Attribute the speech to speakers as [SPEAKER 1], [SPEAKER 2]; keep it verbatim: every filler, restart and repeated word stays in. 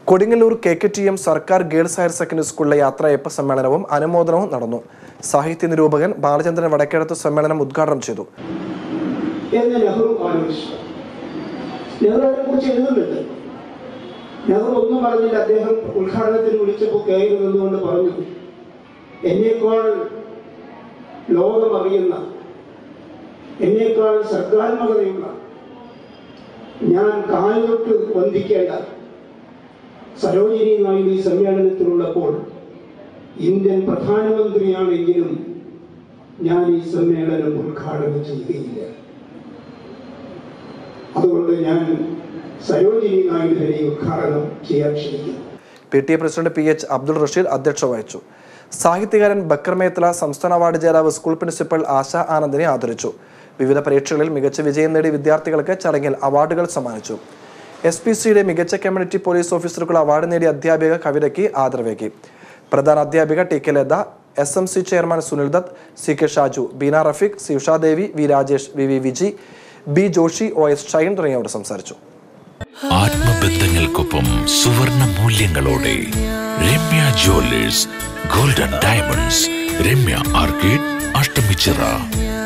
[SPEAKER 1] Kodungallur Kktm സർക്കാർ girls higher secondary സ്കൂളിലെ യാത്രയയപ്പ് സമ്മേളനവും അനുമോദനവും നടന്നു. സാഹിത്യ നിരൂപകൻ ബാലചന്ദ്രൻ വടക്കേടത്ത് സമ്മേളനം ഉദ്ഘാടനം ചെയ്തു.
[SPEAKER 2] ഒന്നും പറഞ്ഞില്ല. അദ്ദേഹം ഉദ്ഘാടനത്തിന് വിളിച്ചപ്പോൾ കയറി നിന്നുകൊണ്ട് പറഞ്ഞു, എന്നേക്കാൾ ലോകം അറിയുന്ന, എന്നേക്കാൾ സർഗാത്മകതയുള്ള, ഞാൻ കാലുതൊട്ട് വന്ദിക്കേണ്ട സരോജിനി നായിഡു ഈ സമ്മേളനത്തിലുള്ളപ്പോൾ ഇന്ത്യൻ പ്രധാനമന്ത്രിയാണെങ്കിലും ഞാൻ ഈ സമ്മേളനം ഉദ്ഘാടനം ചെയ്യുകയില്ല. അതുകൊണ്ട് ഞാൻ സരോജിനി നായിഡുവിനെ ഉദ്ഘാടനം ചെയ്യാൻ ക്ഷണിക്കുന്നു.
[SPEAKER 1] P T A president P H Abdul Rasheed അധ്യക്ഷത വഹിച്ചു. സാഹിത്യകാരൻ ബക്കർ മേത്തല, സംസ്ഥാന അവാർഡ് ജേതാവ് സ്കൂൾ പ്രിൻസിപ്പൽ ആശ ആനന്ദിനെ ആദരിച്ചു. വിവിധ പരീക്ഷകളിൽ മികച്ച വിജയം നേടിയ വിദ്യാർത്ഥികൾക്ക് ചടങ്ങിൽ അവാർഡുകൾ സമ്മാനിച്ചു. എസ് പി സിയുടെ മികച്ച കമ്മ്യൂണിറ്റി പോലീസ് ഓഫീസർക്കുള്ള അവാർഡ് നേടിയ അധ്യാപിക കവിതയ്ക്ക് ആദരവേകി. പ്രധാന അധ്യാപിക T K Latha, S M C chairman Sunil Dutt, C K Shaju, Beena Rafeeq, C Ushadevi, V Rajesh, V V Viji, B Joshy, O S Shine തുടങ്ങിയവർ സംസാരിച്ചു.
[SPEAKER 3] ആത്മബന്ധങ്ങൾക്കൊപ്പം സുവർണ മൂല്യങ്ങളോടെ Ramya jewellers, golden diamonds, Ramya arcade, Ashtamichira.